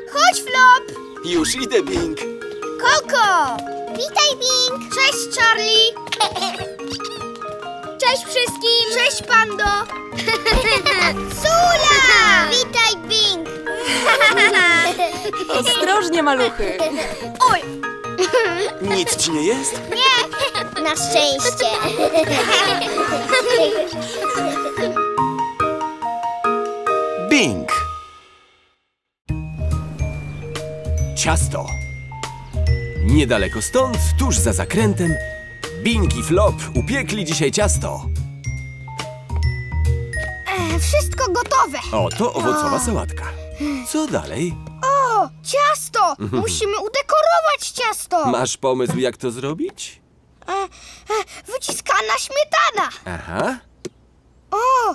Chodź, Flop! Już idę, Bing. Koko! Witaj, Bing! Cześć, Charlie! Cześć wszystkim! Cześć, Pando! Sula! Witaj, Bing! Ostrożnie, maluchy! Oj! Nic ci nie jest? Nie! Na szczęście! Bing. Ciasto. Niedaleko stąd, tuż za zakrętem, Bing i Flop upiekli dzisiaj ciasto. Wszystko gotowe! Oto owocowa sałatka. Co dalej? O, ciasto! Musimy udekorować ciasto! Masz pomysł, jak to zrobić? Wyciskana śmietana! Aha. O!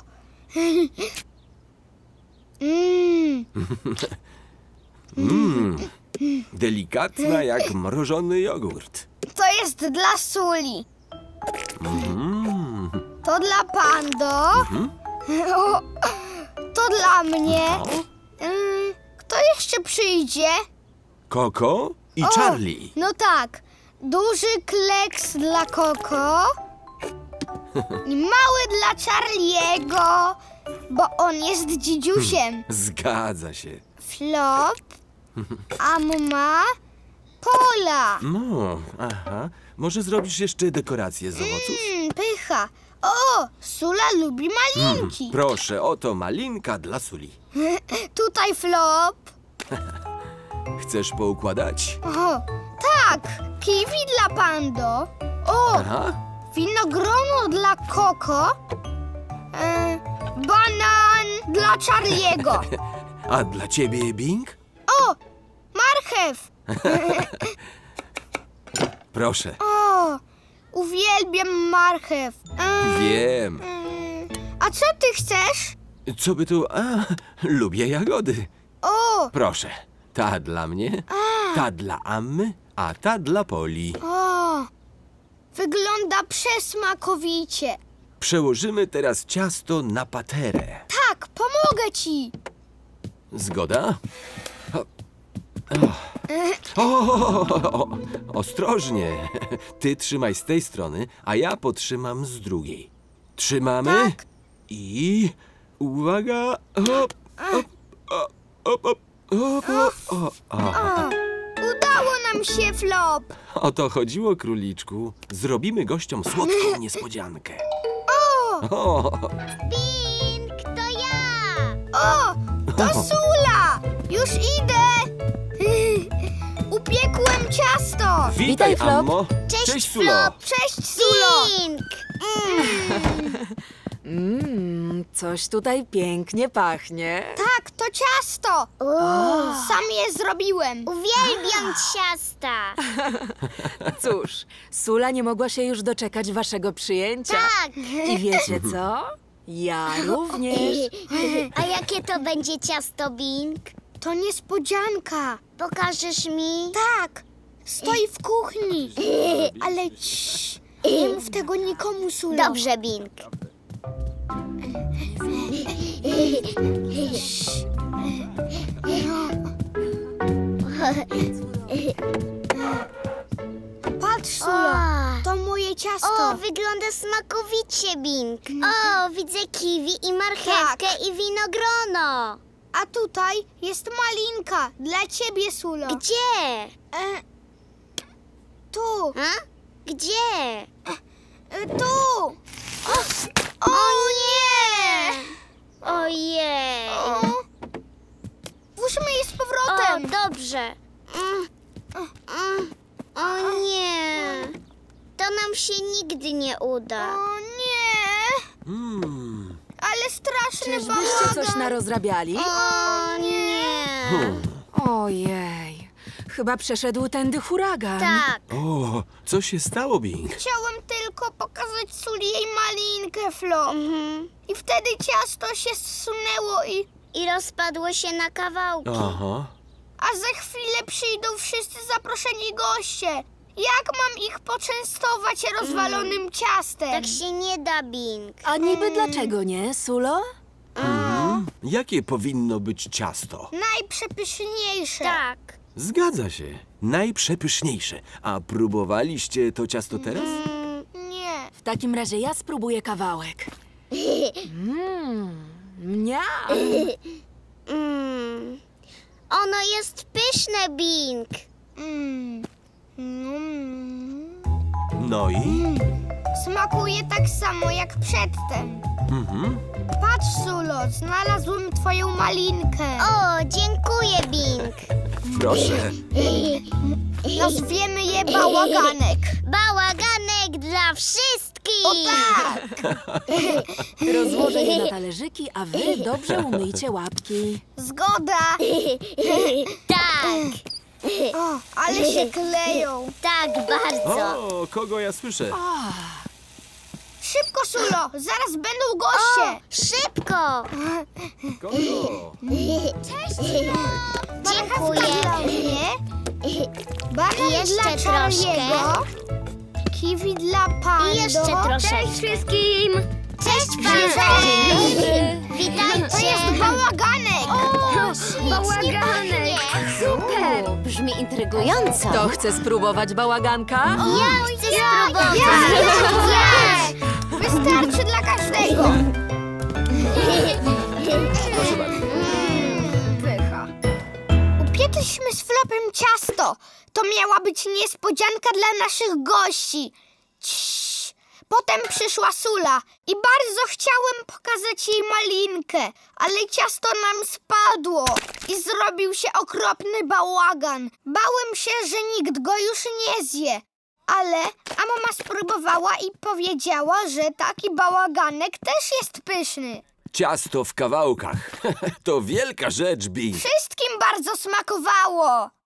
Delikatna jak mrożony jogurt. To jest dla Suli. To dla Pando. O, to dla mnie. Kto jeszcze przyjdzie? Koko i Charlie. No tak. Duży kleks dla Koko. I mały dla Charliego, bo on jest dzidziusiem. Zgadza się. Flop, Amma, Pola. No, aha. Może zrobisz jeszcze dekorację z owoców? Pycha. O, Sula lubi malinki. Proszę, oto malinka dla Suli. Tutaj Flop. Chcesz poukładać? O, tak. Kiwi dla Pando. O, Aha. winogrono dla Koko. Banan dla Charliego. A dla ciebie, Bing? O, marchew. Proszę. O, uwielbiam marchew. Wiem. A co ty chcesz? Co by tu... lubię jagody. O, Proszę. Ta dla mnie, ta dla Ammy, a ta dla Poli. o, wygląda przesmakowicie. Przełożymy teraz ciasto na paterę. Tak, pomogę ci. Zgoda? O, ostrożnie. Ty trzymaj z tej strony, a ja potrzymam z drugiej. Trzymamy. Tak. I... Uwaga. Hop, hop, hop, hop, hop, hop, hop. O, udało nam się, Flop. O to chodziło, króliczku. Zrobimy gościom słodką niespodziankę. O! Bing, to ja. O, to Sula. Już idę. Upiekłem ciasto. Witaj, Flop. Ammo. Cześć, Sulo. Cześć, Sulo. Bing. Coś tutaj pięknie pachnie. Tak, to ciasto. Sam je zrobiłem. Uwielbiam ciasta. Cóż, Sula nie mogła się już doczekać waszego przyjęcia. Tak. I wiecie co? Ja również. A jakie to będzie ciasto, Bing? To niespodzianka. Pokażesz mi? Tak, stoi w kuchni. Ale cii, nie mów tego nikomu, Sulo. Dobrze, Bing. Patrz, Sulo, to moje ciasto. O, wygląda smakowicie, Bing. O, widzę kiwi i marchewkę i winogrono. A tutaj jest malinka dla ciebie, Sulo. Gdzie? Tu, A? Gdzie? tu. O nie! Ojej. Włóżmy je z O, powrotem. dobrze. O nie. To nam się nigdy nie uda. O nie, ale straszny Czyżbyście coś bałagan. narozrabiali? O nie. Ojej, chyba przeszedł tędy huragan. Tak. O, co się stało, Bing? Chciałem tylko pokazać Suli jej malinkę, Flop. I wtedy ciasto się zsunęło I rozpadło się na kawałki. Aha. A za chwilę przyjdą wszyscy zaproszeni goście. Jak mam ich poczęstować rozwalonym ciastem? Tak się nie da, Bing. A niby dlaczego nie, Sulo? Jakie powinno być ciasto? Najprzepyszniejsze. Tak. Zgadza się. Najprzepyszniejsze. A próbowaliście to ciasto teraz? Nie. W takim razie ja spróbuję kawałek. Mniam. Ono jest pyszne, Bing. No i? Smakuje tak samo jak przedtem. Patrz, Sulo, znalazłem twoją malinkę. O, dziękuję, Bing. Proszę. Nazwiemy je bałaganek. Bałaganek dla wszystkich. O tak! Rozłożę je na talerzyki, a wy dobrze umyjcie łapki. Zgoda! Tak, O, ale się kleją. tak bardzo. O, kogo ja słyszę? Szybko, Sulo, zaraz będą goście. Szybko. Kogo? Marchewka dla mnie, banan Jeszcze dla Charlie'ego, kiwi dla Pando. I jeszcze troszeczkę. Cześć wszystkim! Cześć, Cześć. To Witajcie. jest bałaganek! Bałaganek. Super. Brzmi intrygująco. Kto chce spróbować bałaganka? Ja chcę spróbować. Ja! Wystarczy dla każdego. Proszę bardzo. Pycha. Upiekliśmy z Flopem ciasto. To miała być niespodzianka dla naszych gości. Ciii. Potem przyszła Sula i bardzo chciałem pokazać jej malinkę, ale ciasto nam spadło i zrobił się okropny bałagan. Bałem się, że nikt go już nie zje. Ale mama spróbowała i powiedziała, że taki bałaganek też jest pyszny. Ciasto w kawałkach. To wielka rzecz, Bing. Wszystkim bardzo smakowało.